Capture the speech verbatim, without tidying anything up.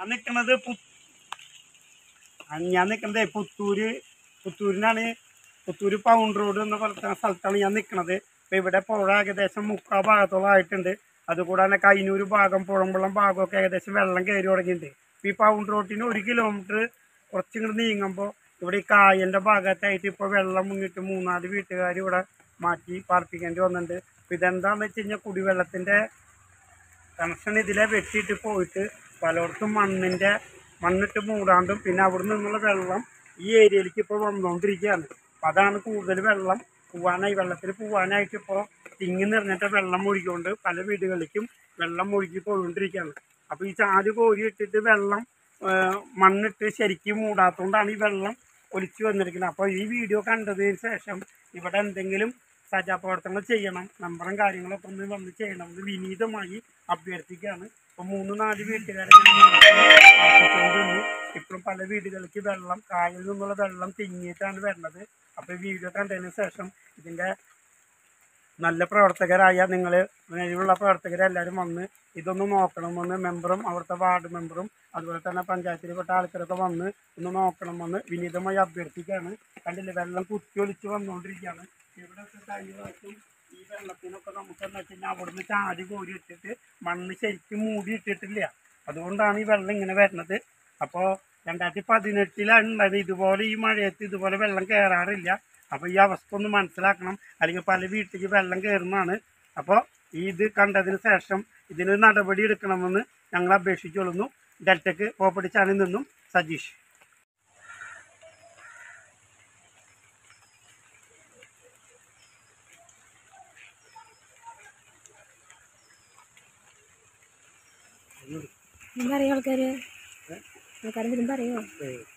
ഞാൻ നിൽക്കുന്നത് ഞാൻ നിൽക്കുന്നത് പുത്തൂര് പുത്തൂരിനാണ്. പുത്തൂര് പൗണ്ട് റോഡ് എന്ന സ്ഥലത്താണ് ഞാൻ നിൽക്കുന്നത്. ഇപ്പം ഇവിടെ പുഴ ഏകദേശം മുക്കാൽ ഭാഗത്തോളം ആയിട്ടുണ്ട്. അതുകൂടാതെ കൈനൂര് ഭാഗം പുഴമ്പുളം ഭാഗമൊക്കെ ഏകദേശം വെള്ളം കയറി തുടങ്ങിയിട്ടുണ്ട്. ഈ പൗണ്ട് റോഡിന് ഒരു കിലോമീറ്റർ കുറച്ചിങ്ങോട്ട് നീങ്ങുമ്പോൾ ഇവിടെ ഈ കായലിൻ്റെ ഭാഗത്തായിട്ട് ഇപ്പോൾ വെള്ളം മുങ്ങിട്ട് മൂന്നാല് വീട്ടുകാർ ഇവിടെ മാറ്റി പാർപ്പിക്കേണ്ടി വന്നിട്ടുണ്ട്. അപ്പം ഇതെന്താണെന്ന് വെച്ച് കഴിഞ്ഞാൽ കുടിവെള്ളത്തിൻ്റെ കണക്ഷൻ ഇതിലെ വെട്ടിയിട്ട് പോയിട്ട് പലയിടത്തും മണ്ണിൻ്റെ മണ്ണിട്ട് മൂടാണ്ടും പിന്നെ അവിടെ നിന്നുള്ള വെള്ളം ഈ ഏരിയയിലേക്ക് ഇപ്പോൾ വന്നുകൊണ്ടിരിക്കുകയാണ്. അപ്പം അതാണ് കൂടുതൽ വെള്ളം പോവാനായി വെള്ളത്തിൽ പോകാനായിട്ട് ഇപ്പോൾ തിങ്ങി നിറഞ്ഞിട്ട് വെള്ളം ഒഴുകിക്കൊണ്ട് പല വീടുകളിലേക്കും വെള്ളം ഒഴുകി പോയിക്കൊണ്ടിരിക്കുകയാണ്. അപ്പോൾ ഈ ചാല് കോരി ഇട്ടിട്ട് വെള്ളം മണ്ണിട്ട് ശരിക്കും മൂടാത്തതുകൊണ്ടാണ് ഈ വെള്ളം ഒലിച്ചു വന്നിരിക്കുന്നത്. അപ്പോൾ ഈ വീഡിയോ കണ്ടതിന് ശേഷം ഇവിടെ എന്തെങ്കിലും സജാപ്രവർത്തനങ്ങൾ ചെയ്യണം, നമ്പറും കാര്യങ്ങളൊക്കെ ഒന്ന് വന്ന് ചെയ്യണമെന്ന് വിനീതമായി അഭ്യർത്ഥിക്കുകയാണ്. ഇപ്പോൾ മൂന്ന് നാല് വീട്ടുകാരെ ആക്കിക്കൊണ്ടിരുന്നു. ഇപ്പോഴും പല വീടുകളിലേക്ക് വെള്ളം കായലിൽ നിന്നുള്ള വെള്ളം തിങ്ങിയിട്ടാണ് വരുന്നത്. അപ്പോൾ ഈ വീഡിയോ കണ്ടതിന് ശേഷം ഇതിൻ്റെ നല്ല പ്രവർത്തകരായ നിങ്ങൾ നിലവിലുള്ള പ്രവർത്തകരെല്ലാവരും വന്ന് ഇതൊന്ന് നോക്കണമെന്ന് മെമ്പറും അവിടുത്തെ വാർഡ് മെമ്പറും അതുപോലെ തന്നെ പഞ്ചായത്തിൽപ്പെട്ട ആൾക്കാരൊക്കെ വന്ന് ഒന്ന് നോക്കണമെന്ന് വിനീതമായി അഭ്യർത്ഥിക്കുകയാണ്. കണ്ടില്ലേ, വെള്ളം കുത്തി ഒലിച്ച് വന്നുകൊണ്ടിരിക്കുകയാണ്. ഇവിടെയൊക്കെ കഴിഞ്ഞ പ്രാവശ്യം ഈ വെള്ളത്തിനൊക്കെ നമുക്ക് എന്താ വെച്ച് കഴിഞ്ഞാൽ അവിടുന്ന് ചാടി കോരി ഇട്ടിട്ട് മണ്ണ് ശരിക്കും മൂടി ഇട്ടിട്ടില്ല. അതുകൊണ്ടാണ് ഈ വെള്ളം ഇങ്ങനെ വരുന്നത്. അപ്പോൾ രണ്ടായിരത്തി പതിനെട്ടിലാണ് ഉണ്ടായത്. ഇതുപോലെ ഈ മഴയത്ത് ഇതുപോലെ വെള്ളം കയറാറില്ല. അപ്പോൾ ഈ അവസ്ഥ ഒന്ന് മനസ്സിലാക്കണം, അല്ലെങ്കിൽ പല വീട്ടിലേക്ക് വെള്ളം കയറുന്നതാണ്. അപ്പോൾ ഇത് കണ്ടതിന് ശേഷം ഇതിനൊരു നടപടി എടുക്കണമെന്ന് ഞങ്ങൾ അപേക്ഷിച്ചുകൊള്ളുന്നു. ഡെൽറ്റയ്ക്ക് പോപ്പടി ചാനലിൽ നിന്നും സജീഷ്. ആൾക്കാര് ആൾക്കാരെന്തെങ്കിലും പറയോ?